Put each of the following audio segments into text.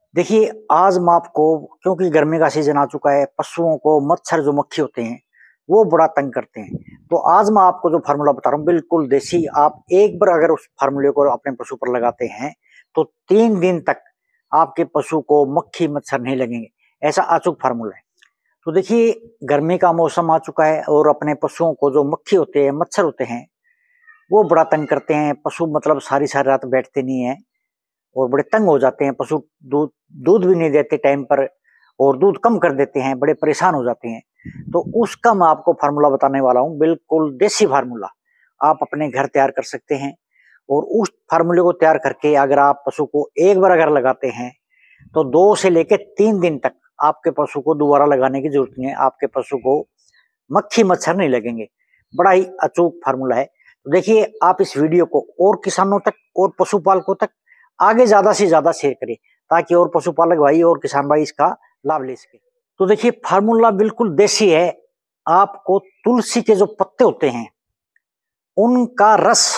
देखिए, आज मैं आपको, क्योंकि गर्मी का सीजन आ चुका है, पशुओं को मच्छर जो मक्खी होते हैं, वो बड़ा तंग करते हैं। तो आज मैं आपको जो फ़ॉर्मूला बता रहा हूँ, बिल्कुल देसी। आप एक बार अगर उस फ़ॉर्मूले को अपने पशु पर लगाते हैं, तो 3 दिन तक आपके पशु को मक्खी, मच्छर नहीं लगेंगे। ऐसा अचूक फ़ॉर्मूला है। तो देखिए, गर्मी का मौसम आ चुका है और अपने पशुओं को जो मक्खी होते हैं, मच्छर होते हैं, वो बड़ा तंग करते हैं। पशु मतलब सारी-सारी रात बैठते नहीं हैं और बड़े तंग हो जाते हैं। पशु दूध दूध भी नहीं देते टाइम पर और दूध कम कर देते हैं, बड़े परेशान हो जाते हैं। तो उसका मैं आपको फार्मूला बताने वाला हूँ, बिल्कुल देसी फार्मूला। आप अपने घर तैयार कर सकते हैं और उस फार्मूले को तैयार करके अगर आप पशु को एक बार अगर लगाते हैं, तो 2 से लेकर 3 दिन तक आपके पशु को दोबारा लगाने की जरूरत नहीं है। आपके पशु को मक्खी, मच्छर नहीं लगेंगे। बड़ा ही अचूक फार्मूला है। तो देखिए, आप इस वीडियो को और किसानों तक और पशुपालकों तक आगे ज्यादा से ज्यादा शेयर करें, ताकि और पशुपालक भाई और किसान भाई इसका लाभ ले सके। तो देखिए, फार्मूला बिल्कुल देसी है। आपको तुलसी के जो पत्ते होते हैं, उनका रस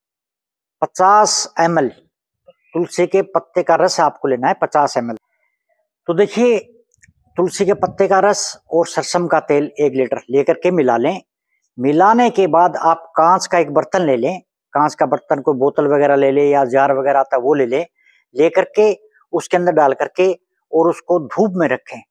50 ml, तुलसी के पत्ते का रस आपको लेना है 50 ml। तो देखिए, तुलसी के पत्ते का रस और सरसों का तेल 1 लीटर लेकर के मिला लें। मिलाने के बाद आप कांच का एक बर्तन ले लें। कांच का बर्तन, कोई बोतल वगैरह ले ले या जार वगैरह आता है वो ले ले। लेकर के उसके अंदर डाल करके और उसको धूप में रखें।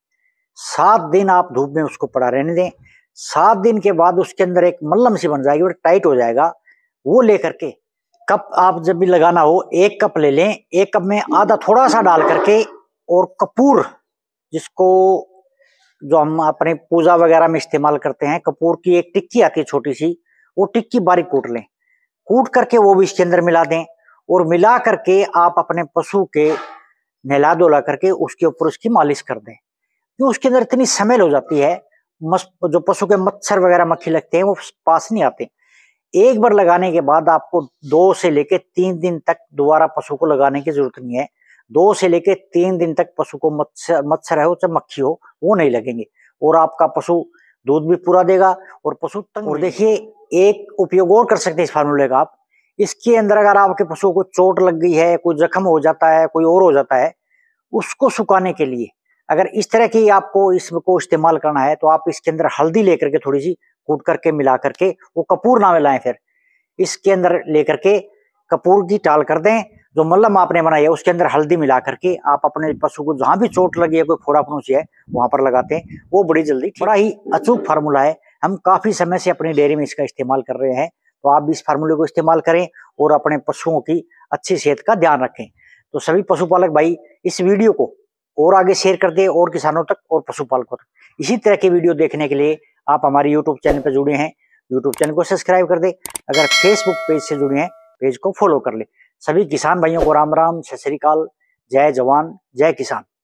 7 दिन आप धूप में उसको पड़ा रहने दें। 7 दिन के बाद उसके अंदर एक मल्लम सी बन जाएगी और टाइट हो जाएगा। वो लेकर के कप, आप जब भी लगाना हो 1 कप ले लें। 1 कप में आधा थोड़ा सा डाल करके और कपूर, जिसको जो हम अपने पूजा वगैरह में इस्तेमाल करते हैं, कपूर की एक टिक्की आती है छोटी सी, वो टिक्की बारीक कूट लें। कूट करके वो भी इसके अंदर मिला दें और मिला करके आप अपने पशु के नहला धुला करके उसके ऊपर उसकी मालिश कर दें। क्यों, उसके अंदर इतनी स्मेल हो जाती है, जो पशु के मच्छर वगैरह मक्खी लगते हैं वो पास नहीं आते। एक बार लगाने के बाद आपको 2 से लेकर 3 दिन तक दोबारा पशु को लगाने की जरूरत नहीं है। 2 से लेकर 3 दिन तक पशु को मच्छर है हो चाहे मक्खी हो, वो नहीं लगेंगे और आपका पशु दूध भी पूरा देगा और पशु तंग। और देखिए, एक उपयोग और कर सकते हैं इस फार्मूले का आप। इसके अंदर अगर आपके पशु को चोट लग गई है, कोई जख्म हो जाता है, कोई और हो जाता है, उसको सुखाने के लिए अगर इस तरह की आपको इसको इस्तेमाल करना है, तो आप इसके अंदर हल्दी लेकर के थोड़ी सी कूट करके मिला करके, वो कपूर ना मिलाएं, फिर इसके अंदर लेकर के कपूर की टाल कर दें। जो मल्लम आपने बनाई है उसके अंदर हल्दी मिला करके आप अपने पशु को जहां भी चोट लगी है, कोई फोड़ा फुंसी है, वहां पर लगाते हैं, वो बड़ी जल्दी। बड़ा ही अचूक फार्मूला है। हम काफी समय से अपनी डेयरी में इसका इस्तेमाल कर रहे हैं। तो आप भी इस फार्मूले को इस्तेमाल करें और अपने पशुओं की अच्छी सेहत का ध्यान रखें। तो सभी पशुपालक भाई इस वीडियो को और आगे शेयर कर दे और किसानों तक और पशुपालकों तक। इसी तरह के वीडियो देखने के लिए आप हमारे यूट्यूब चैनल पर जुड़े हैं, यूट्यूब चैनल को सब्सक्राइब कर दे। अगर फेसबुक पेज से जुड़े हैं, पेज को फॉलो कर ले। सभी किसान भाइयों को राम राम, सत श्री अकाल, जय जवान जय किसान।